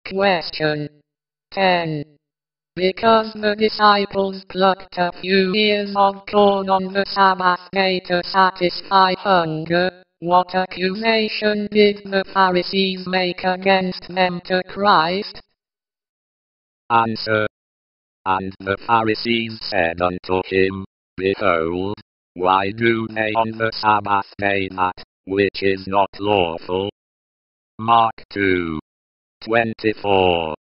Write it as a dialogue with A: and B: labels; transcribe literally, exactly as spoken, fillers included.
A: Question ten. Because the disciples plucked a few ears of corn on the Sabbath day to satisfy hunger, what accusation did the Pharisees make against them to Christ?
B: Answer. And the Pharisees said unto him, Behold, why do they on the Sabbath day that which is not lawful? Mark two twenty-four.